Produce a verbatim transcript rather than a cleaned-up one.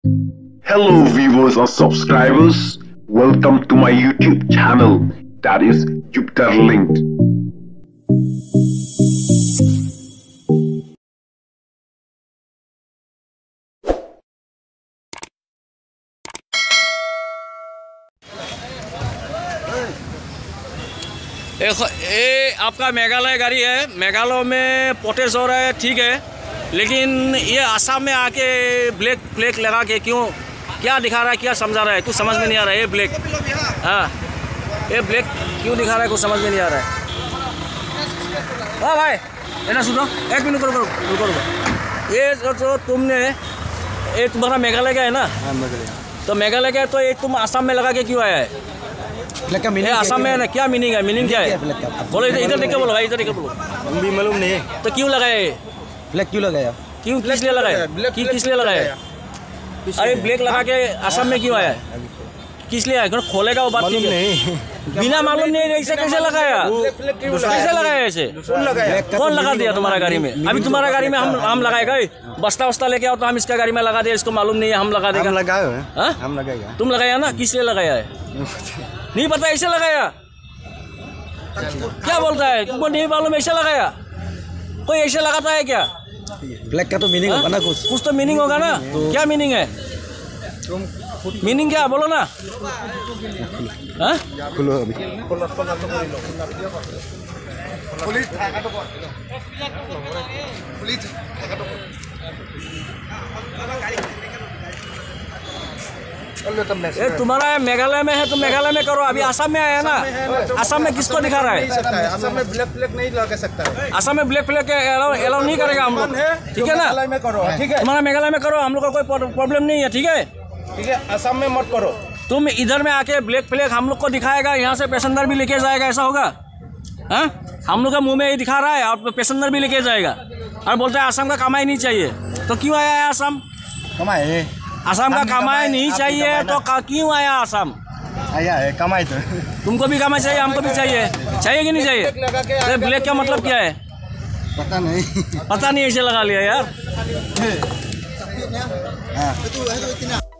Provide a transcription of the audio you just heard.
Hello viewers or subscribers, welcome to my YouTube channel, that is Jupiter Linked. ये आपका मेघालय गाड़ी है। मेघालय में प्रोटेस्ट हो रहा है, ठीक है, लेकिन ये आसाम में आके ब्लैक फ्लैग लगा के क्यों, क्या दिखा रहा है, क्या समझा रहा है, कुछ समझ में नहीं आ रहा है। ये ब्लैक, हाँ, ये ब्लैक क्यों दिखा रहा है, कुछ समझ में नहीं आ रहा है। हाँ भाई, है ना, सुनो, एक मिनट रुको रुको रुको। ये जो तो तुमने, ये तुम्हारा मेघालय का है ना? हाँ, मेघालय। तो मेघालय का है, तो ये तुम आसाम में लगा के क्यों आया है? ब्लैक का मीनिंग आसाम में है ना, क्या मीनिंग है? मीनिंग क्या है? बोलो, इधर इधर देख के बोलो भाई, इधर देख के बोलो। भी मालूम नहीं है। तो क्यों लगाया ये ब्लैक? क्यों लगाया? क्यों, किस लिए लगाया? क्यों, किस लिए लगाया? अरे ब्लैक लगा के आसाम में क्यों आया है? किस लिए आया? खोलेगा वो बात नहीं, बिना मालूम नहीं ऐसे कैसे लगाया? कैसे लगाया ऐसे? कौन लगा दिया तुम्हारा गाड़ी में? अभी तुम्हारा गाड़ी में हम हम लगाएगा, बस्ता वस्ता लेके आओ तो हम इसका गाड़ी में लगा दे, इसको मालूम नहीं है, हम लगा देगा। लगाया, हम लगाएगा। तुम लगाया ना, किस लिए लगाया है? नहीं पता, ऐसे लगाया? क्या बोलता है, तुमको नहीं मालूम ऐसे लगाया? कोई ऐसे लगाता है क्या? ब्लैक का तो मीनिंग होगा ना, कुछ कुछ तो मीनिंग होगा ना। तो क्या मीनिंग है? मीनिंग क्या, बोलो ना। हाँ? ये तुम्हारा मेघालय में है तो मेघालय में करो। अभी आसाम में आया ना, आसाम में किसको दिखा रहा है? आसाम में ब्लैक फ्लैग नहीं लगा सकता है। आसाम में ब्लैक फ्लैग अलाउ नहीं करेगा हम लोग, ठीक है ना? मेघालय में करो, ठीक है। तुम्हारा मेघालय में करो, हम लोग का कोई प्रॉब्लम नहीं है, ठीक है, ठीक है। आसाम में मत करो। तुम इधर में आके ब्लैक फ्लैग हम लोग को दिखाएगा, यहाँ से पैसेंजर भी लेके जाएगा, ऐसा होगा? हाँ, हम लोग का मुंह में ये दिखा रहा है और पैसेंजर भी लेके जाएगा और बोलता है आसाम का कमाई नहीं चाहिए। तो क्यों आया है आसाम? कमाए, आसाम का कमाई नहीं चाहिए तो क्यों आया आसाम? आया है कमाई तो। तुमको भी कमाई चाहिए, हमको भी चाहिए, चाहिए कि नहीं चाहिए? ब्लैक का मतलब क्या है? पता नहीं, पता नहीं, ऐसे लगा लिया यार। हाँ।